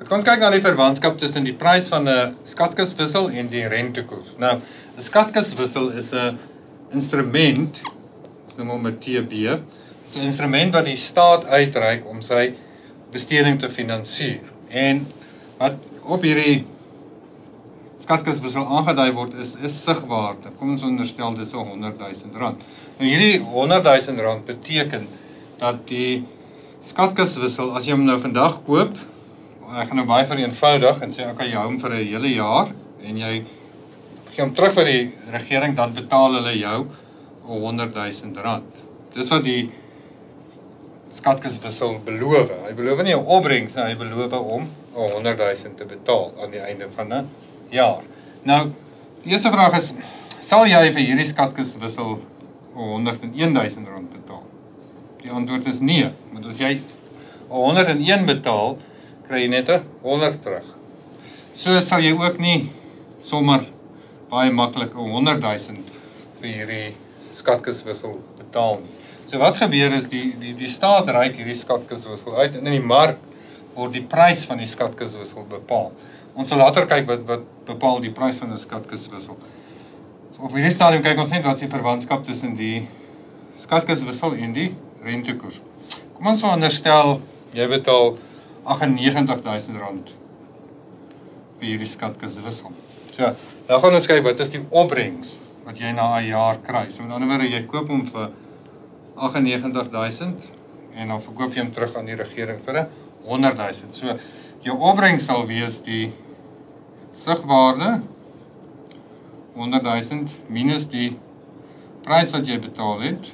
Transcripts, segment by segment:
Kom ons kyk na die verwantskap tussen die prys van 'n skatkiswissel en die rentekoers. Nou, 'n skatkiswissel is 'n instrument, ons noem hom 'n TB, is 'n instrument wat die staat uitreik om sy besteding te finansier. En wat op hierdie skatkiswissel aangedui word is sigwaarde. Kom ons onderstel dis R100,000. Nou hierdie R100,000 beteken dat die skatkiswissel, as jy hom nou vandag koop, ek gaan nou baie vereenvoudig en sê okay, jy hou hom vir 'n hele jaar en jy gee hom terug vir die regering, dan betaal hulle jou R100,000. Dis wat die skatkiswissel beloof. Hy beloof nie 'n opbrengs nie, hy beloof om R100,000 te betaal aan die einde van 'n jaar. Nou, die eerste vraag is, sal jy vir hierdie skatkiswissel R101,000 betaal? Die antwoord is nee, want as jy R101 betaal, kry jy net 'n 100 terug. So sal jy ook nie sommer baie maklik R100,000 vir hierdie skatkiswissel betaal nie. So wat gebeur is, die staat reik hierdie skatkiswissel uit en in die mark word die prys van die skatkiswissel bepaal. Ons sal later kyk wat bepaal die prys van 'n skatkiswissel. So op hierdie stadium kyk ons net wat is die verwantskap tussen die skatkiswissel en die rentekoers. Kom ons veronderstel jy betaal R98,000 vir hierdie skatkiswissel. So, nou gaan ons kyk wat is die opbrengs wat jy na 'n jaar kry. So met ander woorde, jy koop hom vir R98,000 en dan verkoop jy hom terug aan die regering vir R100,000. So jou opbrengs sal wees die sigwaarde R100,000 minus die prys wat jy betaal het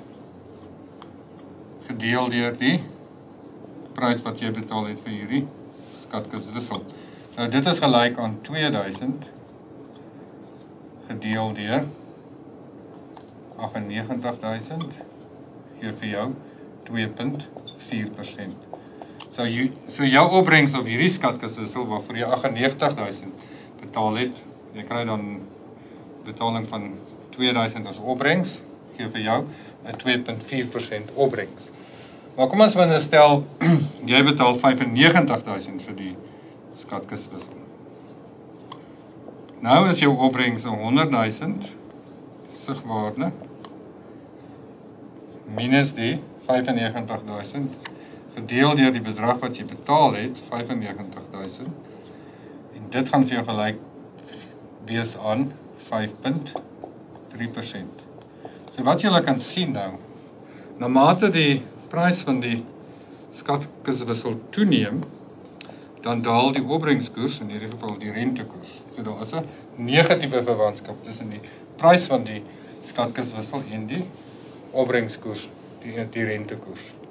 gedeel deur die prys wat jy betaal het vir hierdie skatkiswissel. Nou dit is gelyk aan 2000 gedeel deur 98,000 gee vir jou 2,4%. So jou opbrengs op hierdie skatkiswissel waarvoor jy 98,000 betaal het, jy kry dan betaling van 2000 as opbrengs, gee vir jou 'n 2,4% opbrengs. Maar kom ons veronderstel jy betaal 95,000 vir die skatkiswissel. Nou is jou opbrengs 100,000 sigwaarde minus die 95,000 gedeel deur die bedrag wat jy betaal het, 95,000, en dit gaan vir jou gelyk wees aan 5,3%. So wat jy kan sien nou, na mate die prys van die skatkiswissel toeneem, dan daal die opbrengskoers, in hierdie geval die rentekoers. So daar is 'n negatiewe verwantskap tussen die prys van die skatkiswissel en die opbrengskoers, die rentekoers.